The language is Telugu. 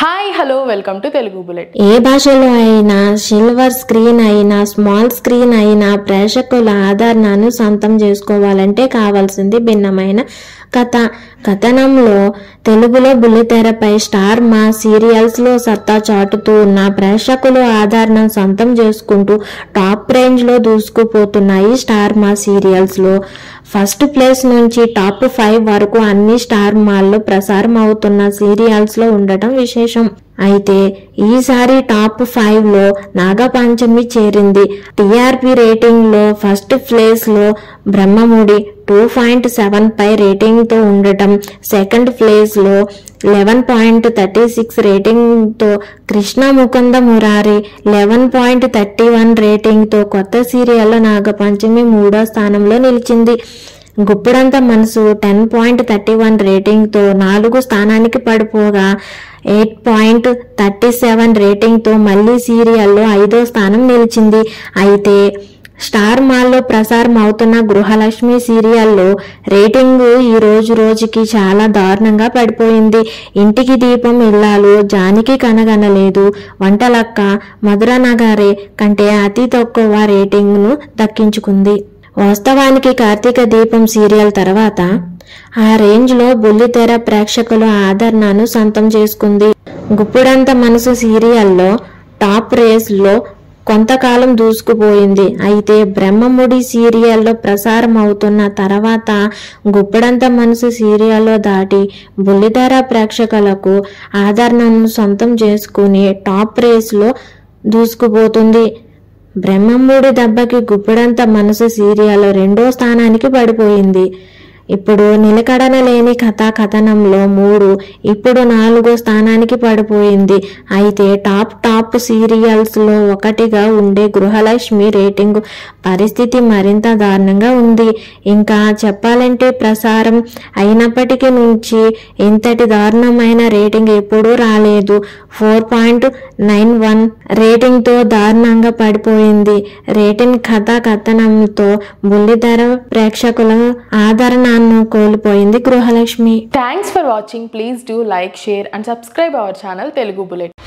Hi hello welcome to Telugu bullet. ఏ భాషలో అయినా సిల్వర్ స్క్రీన్ అయినా స్మాల్ స్క్రీన్ అయినా ప్రేక్షకుల ఆదరణను సొంతం చేసుకోవాలంటే కావాల్సింది భిన్నమైన కథ. కథనంలో తెలుగులో బుల్లితెరపై స్టార్ మా సీరియల్స్ లో సత్తా చాటుతూ ఉన్న ప్రేక్షకులు ఆదరణ సొంతం చేసుకుంటూ టాప్ రేంజ్ లో దూసుకుపోతున్నాయి స్టార్ మా సీరియల్స్ లో. ఫస్ట్ ప్లేస్ నుంచి టాప్ 5 వరకు అన్ని స్టార్ మాల్లో ప్రసారం అవుతున్న సీరియల్స్ లో ఉండటం విశేషం. అయితే ఈసారి టాప్ 5 లో నాగపంచమి చేరింది. టీఆర్పీ రేటింగ్ లో ఫస్ట్ ప్లేస్ లో బ్రహ్మముడి 2.75 రేటింగ్ తో ఉండటం, సెకండ్ ప్లేస్ లో 11.36 రేటింగ్ తో కృష్ణ ముకుంద మురారి 11.31 రేటింగ్ తో కొత్త సీరియల్ నాగపంచమి 3వ స్థానంలో నిలిచింది. గుప్పుడంత మనసు 10.31 రేటింగ్ తో 4వ స్థానానికి పడిపోగా 8.37 రేటింగ్ తో మళ్లీ సీరియల్లో 5వ స్థానం నిలిచింది. అయితే స్టార్ మాల్లో ప్రసారం అవుతున్న గృహలక్ష్మి సీరియల్లో రేటింగ్ ఈ రోజుకి చాలా దారుణంగా పడిపోయింది. ఇంటికి దీపం ఇల్లాలు, జానికి కనగనలేదు, వంటలక్క, మధురనగారే కంటే అతి తక్కువ రేటింగ్ ను దక్కించుకుంది. వాస్తవానికి కార్తీక దీపం సీరియల్ తర్వాత ఆ రేంజ్ లో బుల్లితెర ప్రేక్షకుల ఆదరణను సొంతం చేసుకుంది. గుప్పుడంత మనసు సీరియల్లో టాప్ రేస్ లో కొంతకాలం దూసుకుపోయింది. అయితే బ్రహ్మముడి సీరియల్లో ప్రసారం అవుతున్న తర్వాత గుప్పుడంత మనసు సీరియల్లో దాటి బుల్లితెర ప్రేక్షకులకు ఆదరణను సొంతం చేసుకుని టాప్ రేస్ లో దూసుకుపోతుంది. బ్రహ్మముడి దెబ్బకి గుప్పుడంత మనసు సీరియల్ 2వ స్థానానికి పడిపోయింది. ఇప్పుడు నిలకడన లేని కథనంలో 3 ఇప్పుడు 4వ స్థానానికి పడిపోయింది. అయితే టాప్ సీరియల్స్ లో ఒకటిగా ఉండే గృహలక్ష్మి రేటింగ్ పరిస్థితి మరింత దారుణంగా ఉంది. ఇంకా చెప్పాలంటే ప్రసారం అయినప్పటికీ నుంచి ఇంతటి దారుణమైన రేటింగ్ ఎప్పుడూ రాలేదు. 4.91 రేటింగ్ తో దారుణంగా పడిపోయింది. రేటింగ్ కథనంతో బుల్లితెర ప్రేక్షకుల ఆదరణను కోల్పోయింది Gruhalakshmi. Thanks for watching. Please do like, share and subscribe our channel Telugu bullet.